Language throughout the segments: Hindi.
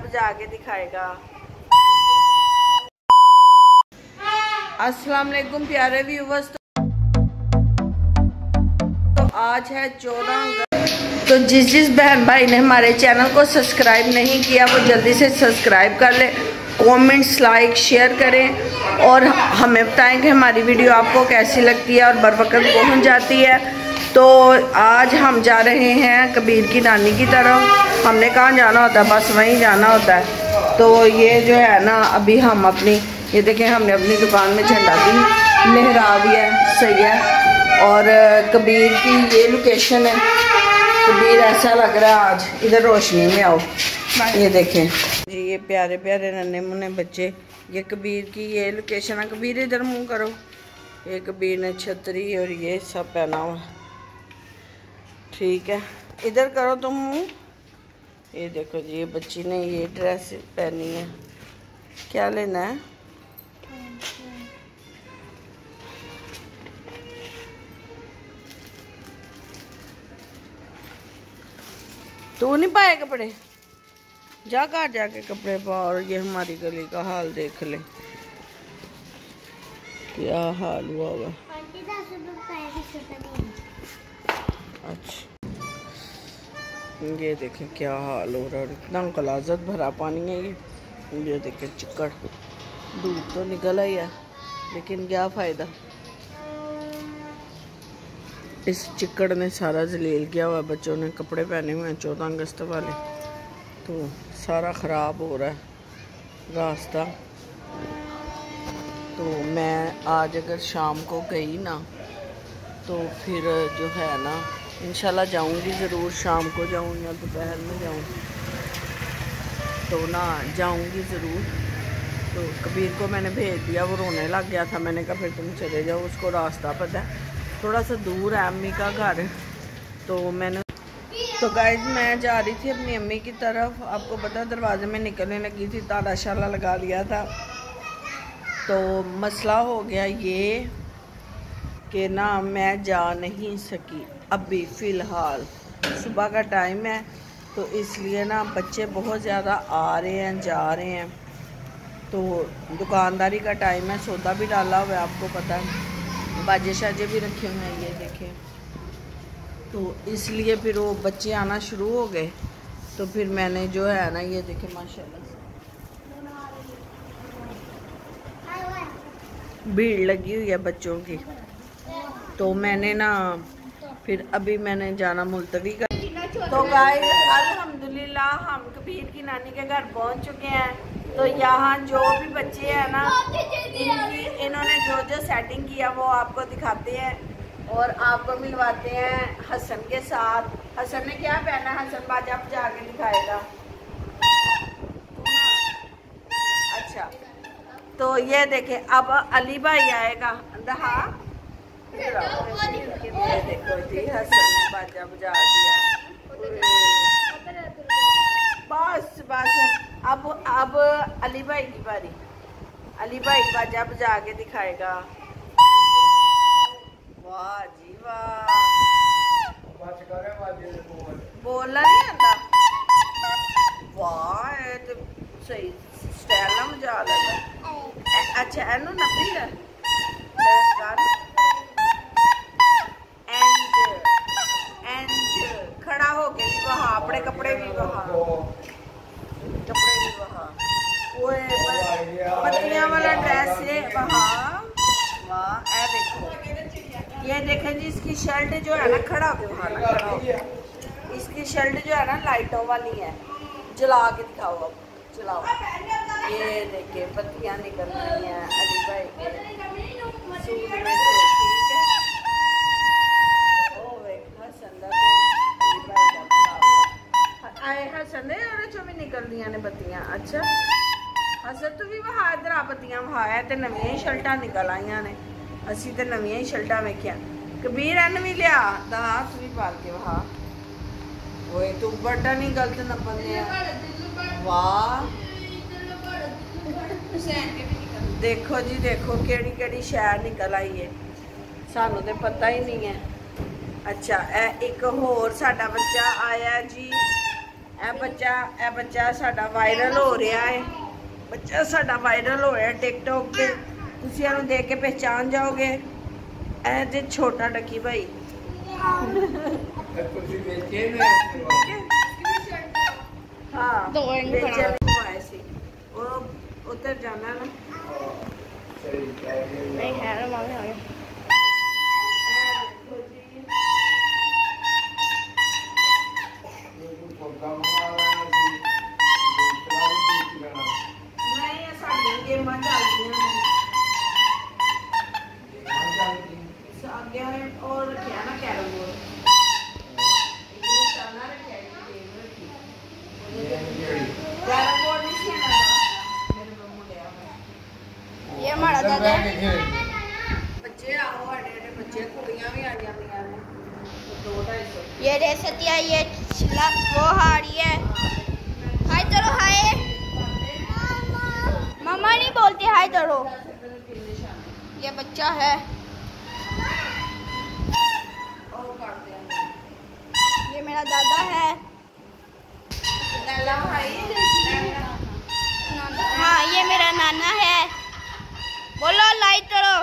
बजा के दिखाएगा। अस्सलाम वालेकुम प्यारे व्यूवर्स। तो आज है 14 अगस्त। तो जिस बहन भाई ने हमारे चैनल को सब्सक्राइब नहीं किया वो जल्दी से सब्सक्राइब कर ले, कमेंट्स लाइक शेयर करें और हमें बताएं कि हमारी वीडियो आपको कैसी लगती है और बर वक्त पहुँच जाती है। तो आज हम जा रहे हैं कबीर की नानी की तरफ। हमने कहाँ जाना होता है, बस वहीं जाना होता है। तो ये जो है ना, अभी हम अपनी ये देखें, हमने अपनी दुकान में झंडा भी लहरा दिया है, सही है। और कबीर की ये लोकेशन है। कबीर ऐसा लग रहा है आज इधर रोशनी में आओ, ये देखें जी, ये प्यारे प्यारे नन्हे मुन्ने बच्चे, ये कबीर की ये लोकेशन है। कबीर इधर मुँह करो। ये कबीर ने छतरी और ये सब पहना हुआ, ठीक है, इधर करो तुम मुँह। ये देखो जी, ये बच्ची ने ये ड्रेस पहनी है। क्या लेना है? तू नहीं पाए कपड़े, जा घर जाके कपड़े पा। और ये हमारी गली का हाल देख ले, क्या हाल हुआ होगा। अच्छा, ये देखें क्या हाल हो रहा है, इतना गलाजत भरा पानी है ये देखें चिक्कड़। धूप तो निकल आई है लेकिन क्या फ़ायदा, इस चिक्कड़ ने सारा जलील किया हुआ है। बच्चों ने कपड़े पहने हुए हैं 14 अगस्त वाले, तो सारा ख़राब हो रहा है रास्ता। तो मैं आज अगर शाम को गई ना तो फिर जो है ना इंशाल्लाह जाऊंगी ज़रूर, शाम को जाऊँ या दोपहर में जाऊँ तो ना जाऊंगी ज़रूर। तो कबीर को मैंने भेज दिया, वो रोने लग गया था। मैंने कहा फिर तुम चले जाओ, उसको रास्ता पता है, थोड़ा सा दूर है अम्मी का घर। तो मैंने तो गाइज मैं जा रही थी अपनी अम्मी की तरफ। आपको पता है दरवाजे में निकलने लगी थी, ताला शाला लगा दिया था। तो मसला हो गया ये कि ना मैं जा नहीं सकी अभी फ़िलहाल। सुबह का टाइम है तो इसलिए ना बच्चे बहुत ज़्यादा आ रहे हैं जा रहे हैं। तो दुकानदारी का टाइम है, सौदा भी डाला हुआ है, आपको पता है, बाजे शाजे भी रखे हुए हैं, ये देखें। तो इसलिए फिर वो बच्चे आना शुरू हो गए। तो फिर मैंने जो है ना, ये देखें माशाल्लाह से भीड़ लगी हुई है बच्चों की। तो मैंने ना फिर अभी मैंने जाना मुलतवी कर। तो गाइस अल्हम्दुलिल्लाह हम कबीर की नानी के घर पहुंच चुके हैं। तो यहाँ जो भी बच्चे हैं ना, इन्होंने जो जो सेटिंग किया वो आपको दिखाते हैं और आपको मिलवाते हैं हसन के साथ। हसन ने क्या पहना, हसन बाजा बजा के दिखाएगा। अच्छा, तो ये देखें अब अली भाई आएगा। हाँ देखो जी, हसन ने बाजा बजा दिया। बस बस अब अली भाई की बारी। अली भाई बाजा बजा के दिखाएगा। वाह जी वाह, बोलना नहीं आता। वाह ये तो सही स्टाइल ना मजा लगा। अच्छा एनू नपी है खड़ा हो गए भी वहाँ, अपने कपड़े भी वहाँ, कपड़े भी वहाँ, वो पत्तियाँ वाला ड्रेस है वहाँ। वाह ए देखो, ये देखें जी, इसकी शर्ट जो है ना, खड़ा होके वहाँ ना खड़ा हो, इसकी शर्ट जो है ना लाइटों वाली है। जला के दिखाओ, अब चलाओ। ये देखिए पत्तियाँ निकल रही हैं अली भाई के सूट में से, ठीक है। हसन भी निकल दिया ने बत्तियां। अच्छा हसन तू भी वहा इधर आ, बत्तियां वहाया तो नवियां ही शर्टा निकल आईया ने। असी तो नवियां ही शर्टा वेखिया। कबीर एन भी लिया हाथ भी पाल के वहा। ओए तू बड़ा नहीं गलत नपन दिया। वाह देखो जी, देखो केड़ी केड़ी शहर निकल आई है, सानू तो पता ही नहीं है। अच्छा एक होर साडा बच्चा आया जी, ਇਹ ਬੱਚਾ ਸਾਡਾ ਵਾਇਰਲ ਹੋ ਰਿਹਾ ਹੈ। ਬੱਚਾ ਸਾਡਾ ਵਾਇਰਲ ਹੋ ਰਿਹਾ ਟਿਕਟੌਕ ਤੇ, ਤੁਸੀਂ ਇਹਨੂੰ ਦੇਖ ਕੇ ਪਹਿਚਾਨ ਜਾਓਗੇ। ਇਹ ਜੇ ਛੋਟਾ ਡੱਕੀ ਭਾਈ हाँ वो उधर जाना ना नहीं है ना मामे आ गया। और क्या ना कैरम बोर्ड ये हमारा दादा बच्चे आओ बच्चे कुड़ियां भी आ जाती हैं। 2-250 ये रेसतिया ये वो हारी है। हाय करो हाय मामा नहीं बोलते हाय करो। ये बच्चा है ये मेरा दादा है। हाँ ये मेरा नाना है। बोलो लाइट करो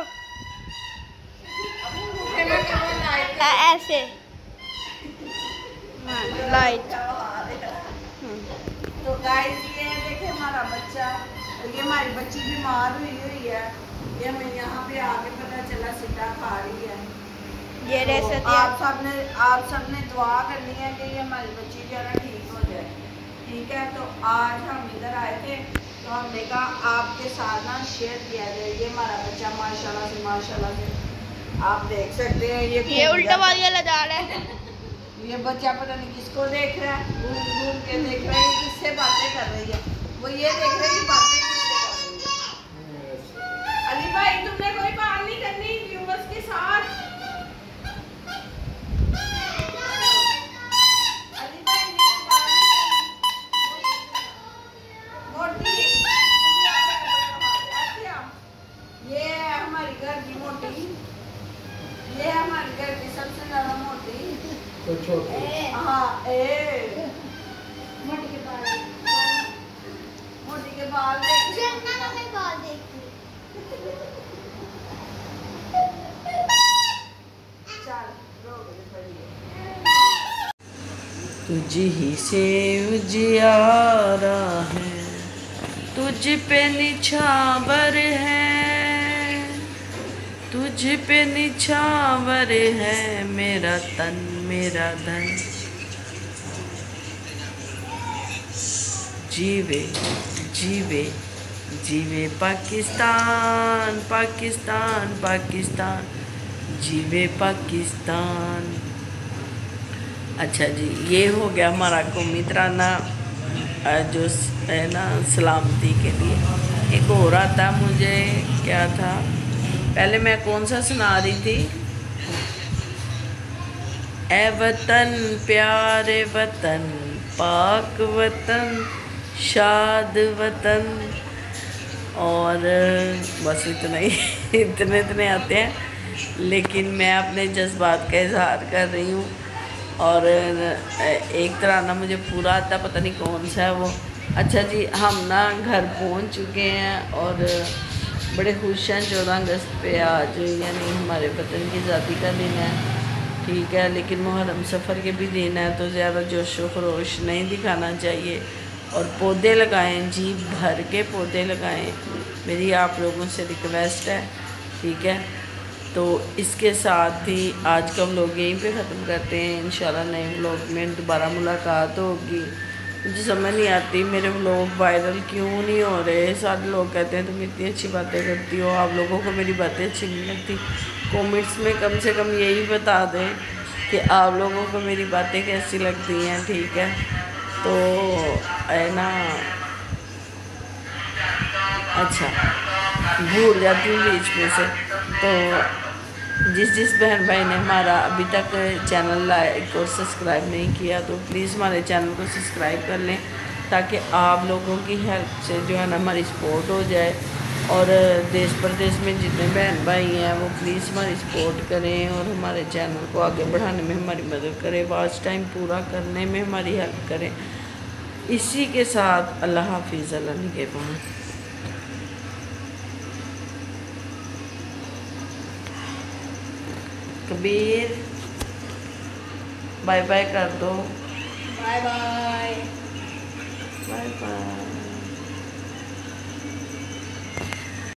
ऐसे लाइट। तो गाइस ये देखिए हमारा बच्चा, ये हमारी बच्ची बीमार हुई है। ये मैं यहाँ पे आके पता चला सीधा खा रही है। ये तो आप सबने दुआ करनी है कि ये हमारी बच्ची जो है ना ठीक हो जाए। ठीक है, तो आज हम इधर आए थे तो हमने कहा आपके साथ ना शेयर किया जाए। ये हमारा बच्चा माशाल्लाह से आप देख सकते हैं। ये उल्टा वाली लगा रहा है। ये बच्चा पता नहीं किसको देख रहा है, घूम के देख रहा है किससे बातें कर रही है। वो ये देख रहा है कि बातें किससे कर रही है। अली भाई तुमने कोई बात नहीं करनी व्यूअर्स के साथ। ये हमारे घर की सबसे ज्यादा मोटी तो छोटी। हाँ मोटी के बाल तुझ ही से उजियारा है, तुझ पे निछावर है, तुझ पे निछावर है मेरा तन मेरा धन। जीवे जीवे जीवे पाकिस्तान पाकिस्तान पाकिस्तान, जीवे पाकिस्तान। अच्छा जी, ये हो गया हमारा कौमी तराना जो है ना सलामती के लिए। एक और आता मुझे क्या था, पहले मैं कौन सा सुना रही थी, ए वतन प्यारे वतन पाक वतन शाद वतन, और बस इतना ही इतने आते हैं। लेकिन मैं अपने जज्बात का इजहार कर रही हूँ। और एक तराना मुझे पूरा आता, पता नहीं कौन सा है वो। अच्छा जी, हम ना घर पहुँच चुके हैं और बड़े खुश हैं। 14 अगस्त पे आज यानी हमारे वतन की आज़ादी का दिन है। ठीक है, लेकिन मुहर्रम सफ़र के भी दिन है तो ज़्यादा जोश व खरोश नहीं दिखाना चाहिए। और पौधे लगाएं, जी भर के पौधे लगाएं, मेरी आप लोगों से रिक्वेस्ट है। ठीक है, तो इसके साथ ही आज का व्लॉग यहीं पे ख़त्म करते हैं। इंशाल्लाह नए व्लॉग में दोबारा मुलाकात होगी। मुझे समझ नहीं आती मेरे व्लॉग वायरल क्यों नहीं हो रहे। सारे लोग कहते हैं तुम इतनी अच्छी बातें करती हो, आप लोगों को मेरी बातें अच्छी नहीं लगती। कमेंट्स में कम से कम यही बता दें कि आप लोगों को मेरी बातें कैसी लगती हैं। ठीक है, तो है ना, अच्छा भूल जाती हूँ बीच में से। तो जिस बहन भाई ने हमारा अभी तक चैनल लाइक और सब्सक्राइब नहीं किया तो प्लीज़ हमारे चैनल को सब्सक्राइब कर लें, ताकि आप लोगों की हेल्प से जो है ना हमारी सपोर्ट हो जाए। और देश प्रदेश में जितने बहन भाई हैं वो प्लीज़ हमारी सपोर्ट करें और हमारे चैनल को आगे बढ़ाने में हमारी मदद करें, वॉच टाइम पूरा करने में हमारी हेल्प करें। इसी के साथ अल्लाह हाफिज़, अल्लाह निगहबान। कबीर बाय बाय कर दो। Bye bye.